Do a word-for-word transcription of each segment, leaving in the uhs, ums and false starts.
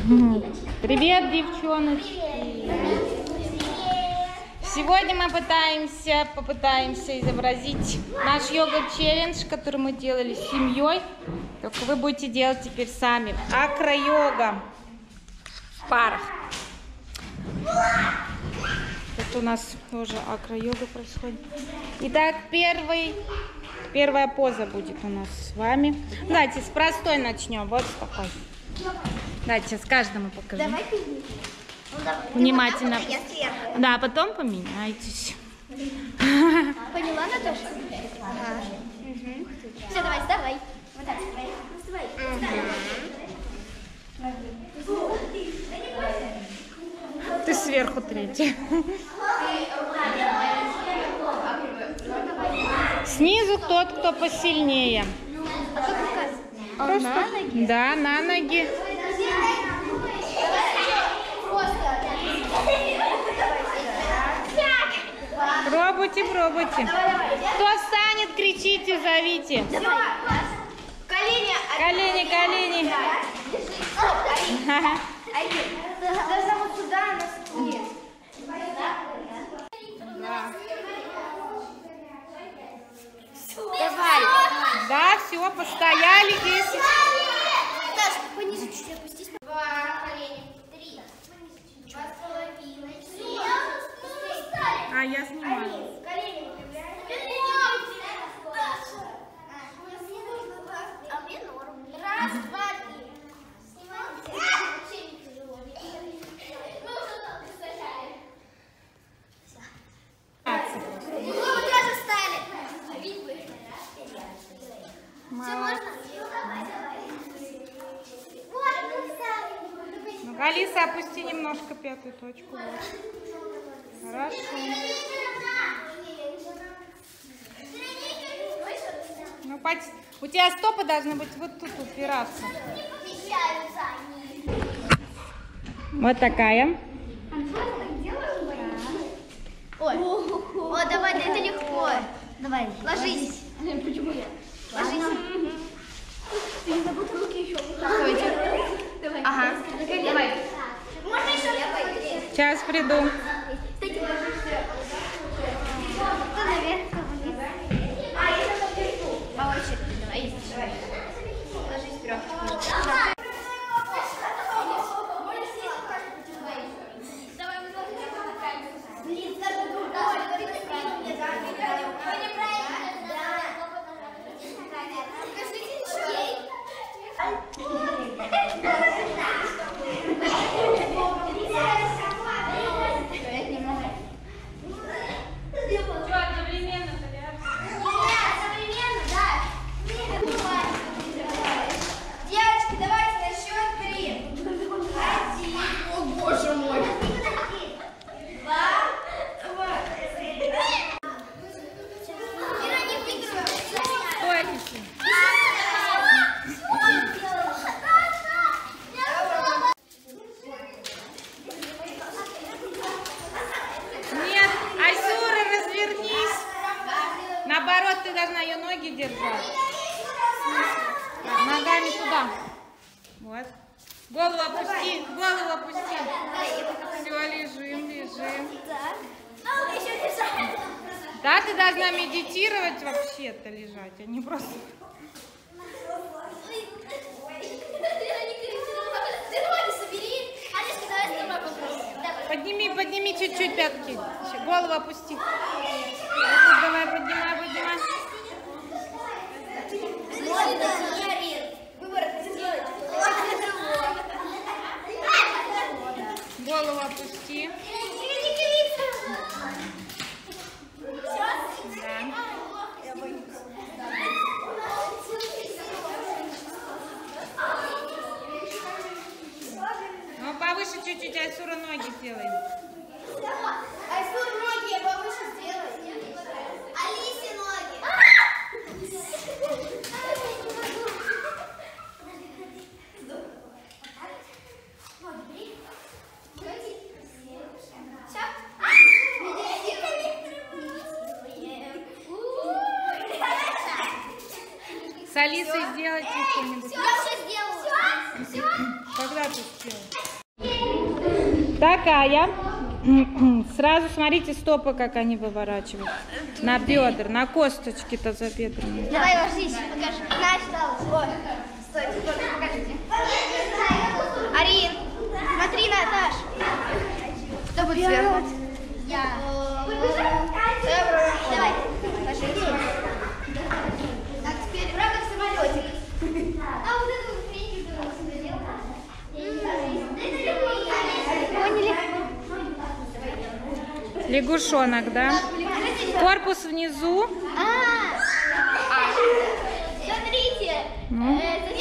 Привет, девчоночки! Сегодня мы пытаемся, попытаемся изобразить наш йога-челлендж, который мы делали с семьей. Только вы будете делать теперь сами. Акро-йога в парах. Это у нас тоже акро-йога происходит. Итак, первый, первая поза будет у нас с вами. Давайте с простой начнем. Вот с такой. Давайте сейчас каждому покажу. Давай. Внимательно. Вот, да, потом поменяйтесь. Поняла, Наташа? Ага. Угу. Все, давай, вставай. Вот так, вставай. Угу. Ты сверху третий. Снизу тот, кто посильнее. А Просто... на ноги? Да, на ноги. Пробуйте, пробуйте. Кто встанет, кричите, зовите. Колени. Колени, колени. Даже вот сюда, на вниз. Давай. Да, все, постояли десять. Даша, пониже чуть опустись. Два колени. Три. Два с половиной. А, я снимаю. Колени выпрямляем. А мне норм. Раз, два, три. Снимаем. Вообще не тяжело. Мы уже там представляем. Мы вот даже встали. Все можно? Вот, мы встали. Ну, Алиса, опусти немножко пятую точку. Вот. Хорошо. Ну, пот... У тебя стопы должны быть вот тут упираться. Вот такая. Ой, о, давай, да это легко. Давай, ложись. Почему я? Ложись. Ты не забудь руки еще. Давай. Ага. Давай. Можно еще? Я пойду. Сейчас приду. Кстати, ложишься. Кто наверх, кто вниз? А, я сейчас отвлеку. По очереди, давай. Ложись вперед. Блин, скажи, другой. Наоборот, ты должна ее ноги держать. Ногами туда. Вот. Голову опусти, голову опусти. Все, лежим, лежим. Да, ты должна медитировать вообще-то лежать, а не просто... Подними, подними чуть-чуть пятки. Еще голову опусти. Вот, давай, поднимай, поднимай. Голову опусти. Да. Ну, повыше чуть-чуть, Айсура, ноги делай. Айсур, ноги повыше сделай. Алисе ноги. С Алисой сделайте что-нибудь. Все, все сделала. Все, все. Когда ты успела? Такая. Сразу смотрите стопы, как они выворачивают. На бедра, на косточки тазобедренные. Давай ложись, покажи. Ой, стой, покажите. Арин, смотри, Наташ. Кто будет сверху? Я. Давай, ложись. Так, теперь правда в самолетик. А вот эту феню поняли? Лягушонок, да? Корпус внизу. А, смотрите. Ну.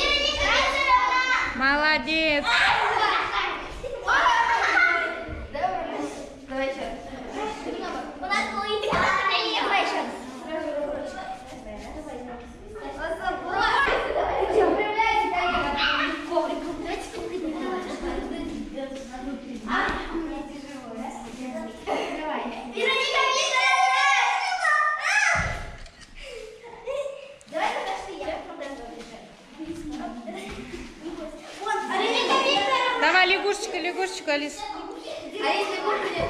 Молодец. Давай еще. У нас будет еще. Давай, лягушечка, лягушечка, Алис. А если будет?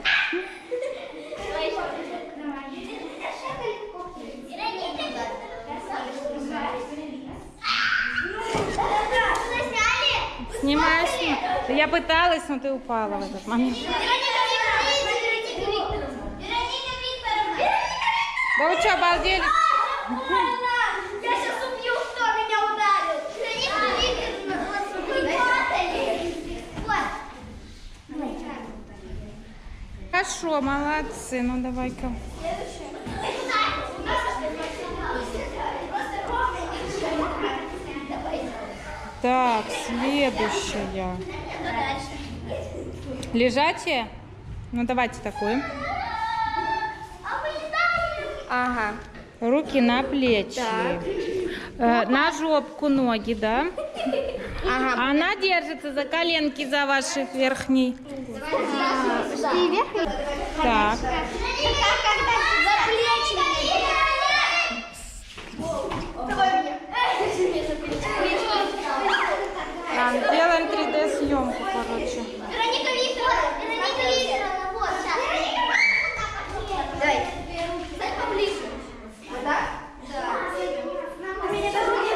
Снимаю, снимаю. Я пыталась, но ты упала в этот момент. Да вы что, обалдели? Я сейчас убью, кто меня ударил. Хорошо, молодцы. Ну давай-ка. Так, следующая. Лежачая? Ну давайте такую. Ага. Руки на плечи. Э, на жопку ноги, да? Ага. Она держится за коленки, за ваши верхней. Ты верхний? Так. За плечи. Давай мне. Так, делаем три дэ съемку, короче. Вероника Викторовна, Вероника Викторовна, вот, сейчас. Давай. Стань поближе. Вот так? Да. У меня даже не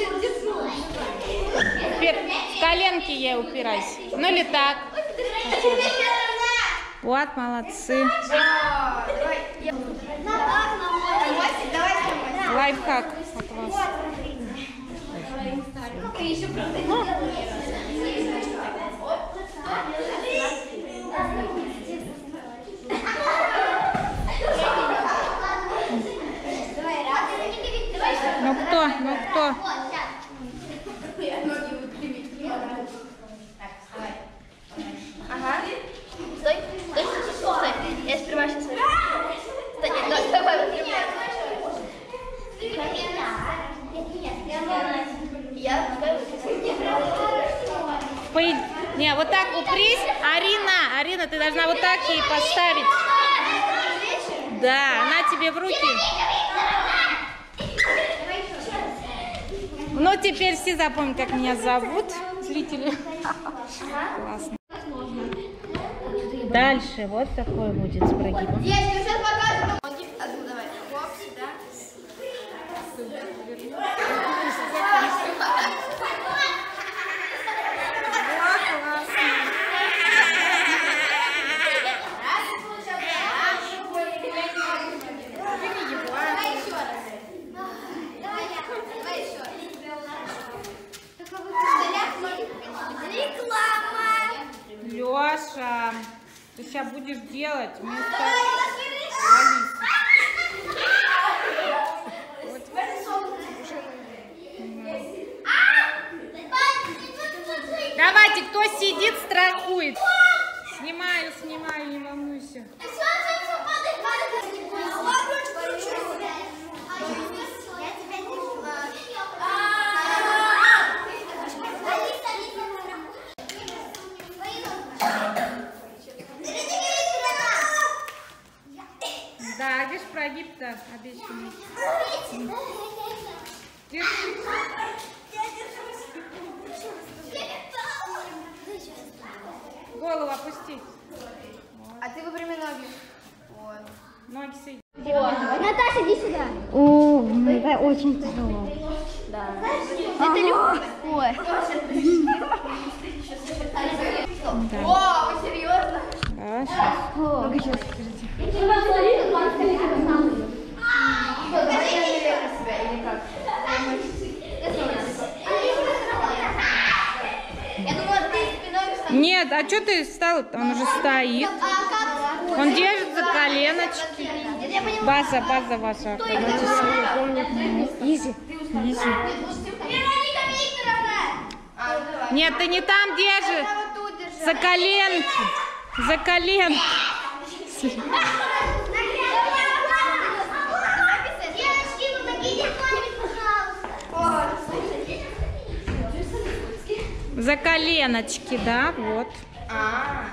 Теперь в коленки ей упирайся. Ну или так. Вот, молодцы. Лайфхак от вас. Ну кто? Ну кто? Ага. Стой, стой, стой, стой. Я сперва сейчас. Стой, нет, давай, давай, выпрямляй. Я Пой- Не, вот так упрись. Арина, Арина, ты должна вот так ей поставить. Да, она тебе в руки. Ну, теперь все запомнят, как меня зовут, зрители. Классно. Дальше вот такой будет с прогибом. Есть, мы сейчас покажем. Одну давай. Хоп, сюда. Леша, ты сейчас будешь делать вместо Алисы. Давайте, кто сидит, страхует. Снимаю, снимаю, не волнуйся. Да, видишь, прогиб-то обещанный. Держи. Голову опусти. А ты выпрями ноги. Вот. Ноги соедини. Наташа, иди сюда. О, это очень тяжело. Да. Это легко. О, вы серьезно? Да, сейчас. Много сейчас, скажите. Нет, а что ты встал? Он уже стоит. Он держит за коленочки. База, база ваша. Изи. Изи. Нет, ты не там держи. За коленки. За коленки. За коленочки, да, вот. А.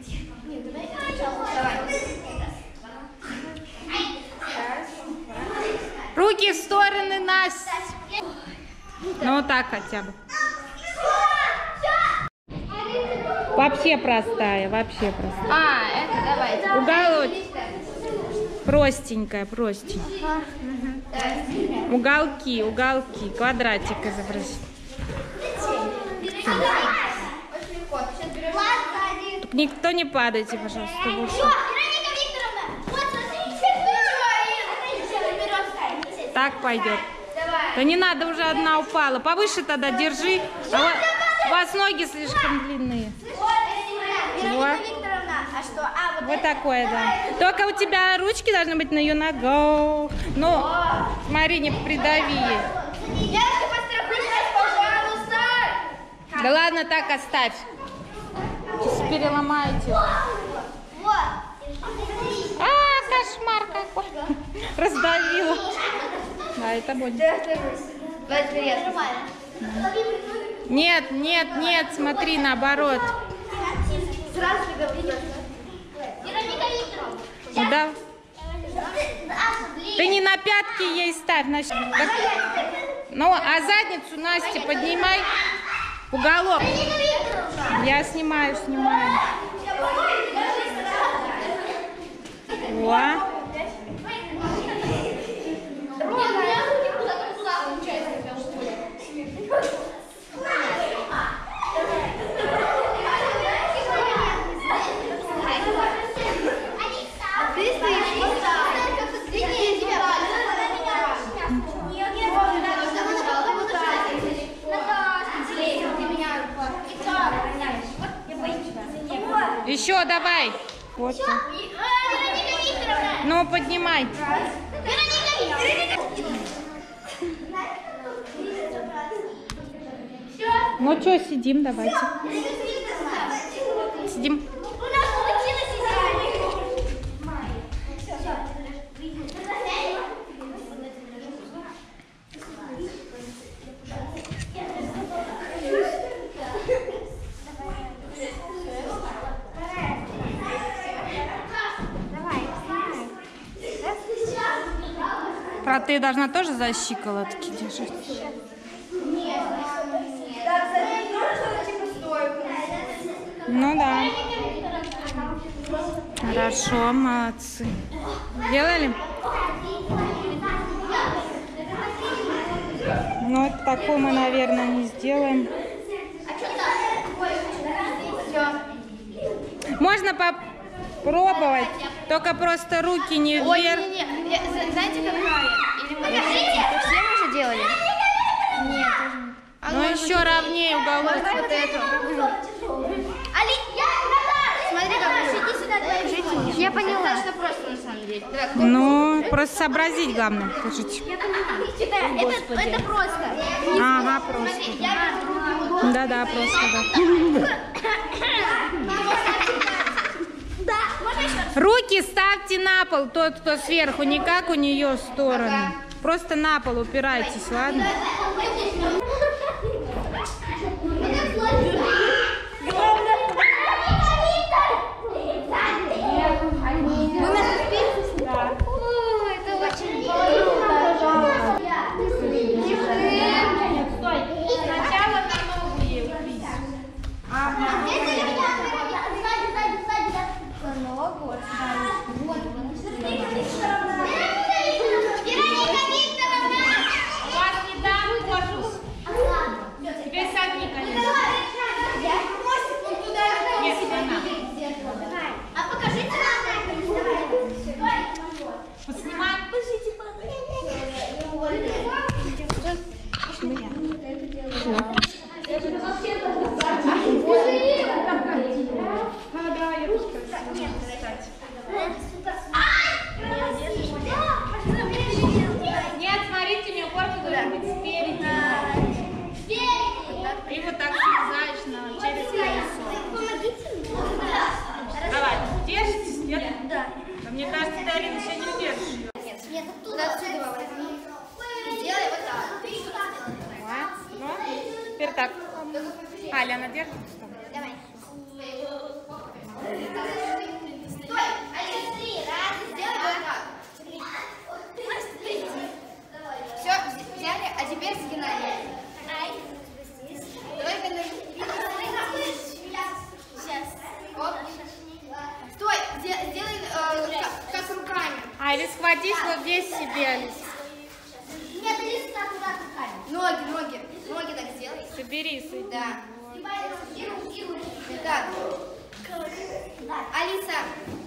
Руки в стороны, Настя. Ну вот так хотя бы. Вообще простая, вообще простая. А, это давайте. Уголочек. Простенькая, простенькая. Уголки, уголки, квадратик изобразить. Очень легко. Сейчас берешь. Только никто не падайте, пожалуйста, больше. Вероника Викторовна, вот смотрите. Так пойдет. Давай. Да не надо, уже одна упала. Повыше тогда держи. А вот, у вас ноги слишком длинные. Вероника Викторовна, а что? А, вот Вот такое, да. Только у тебя ручки должны быть на ее ногах. Ну, смотри, не придави. Девушка, пострахуйте нас, пожалуйста. Да ладно, так оставь. Сейчас переломаете. Вот. А, кошмар какой. Раздавила. Да, это будет. Нет, нет, нет, смотри, наоборот. Сразу же говорите. Вероника Викторовна. Ну, да. Ты не на пятки ей ставь. Значит, как... Ну, а задницу, Настя, поднимай. Уголок. Я снимаю, снимаю. О. Еще давай. Вот. Ну, поднимай. Ну что, сидим, давайте. Сидим. Про ты должна тоже за щиколотки держать. Ну да. Хорошо, молодцы. Делали? Ну, такого мы, наверное, не сделаем. Можно попробовать, только просто руки не вверх. Ой, не, не, не. Знаете, какая? Или мы все мы уже делали? Нет, тоже не. А ну, еще ровнее уголок. Вот эту. Али, я, смотри, как иди сюда, держите. Я поняла. Достаточно просто, на самом деле. Ну, просто сообразить главное. Держите. Это, это просто. Ага, просто. Да-да, просто, да. Руки ставьте на пол, тот, кто сверху, не как у нее в сторону. Просто на пол упирайтесь, ладно? Лена держит? Что? Давай. Стой! Алис, три. Раз, сделай вот так. Все, взяли, а теперь сгинали. Только на... Сейчас. Оп. Стой, сделай э, как, как руками. Алис, хватись вот здесь себе, Алис. Нет, Алис, так, так, руками. Ноги, ноги. Ноги так сделай. Собери, собери. Да. Так. Алиса,